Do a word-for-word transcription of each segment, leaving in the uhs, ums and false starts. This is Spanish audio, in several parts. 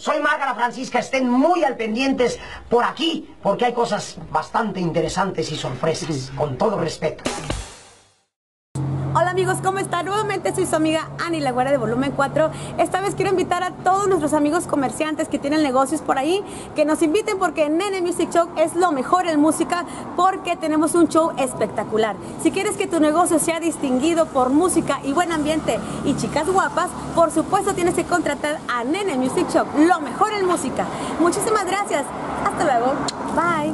Soy Márgara Francisca, estén muy al pendientes por aquí, porque hay cosas bastante interesantes y sorpresas, con todo respeto. Hola amigos, ¿cómo están? Nuevamente soy su amiga Ani, la güera de Volumen cuatro. Esta vez quiero invitar a todos nuestros amigos comerciantes que tienen negocios por ahí, que nos inviten porque Nene Music Show es lo mejor en música, porque tenemos un show espectacular. Si quieres que tu negocio sea distinguido por música y buen ambiente y chicas guapas, por supuesto tienes que contratar a Nene Music Show, lo mejor en música. Muchísimas gracias. Hasta luego. Bye.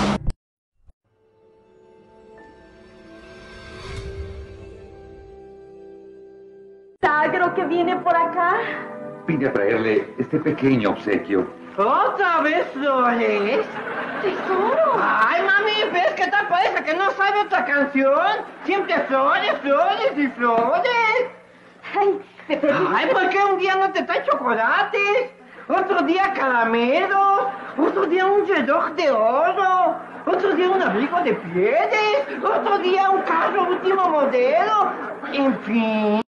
¿Creo que viene por acá? Vine a traerle este pequeño obsequio. ¿Otra vez flores? ¡Tesoro! Ay, mami, ¿ves qué tal parece que no sabe otra canción? Siempre flores, flores y flores. Ay, Pepe. Ay, ¿por qué un día no te trae chocolates? Otro día caramelos, otro día un reloj de oro, otro día un abrigo de pieles, otro día un carro último modelo, en fin.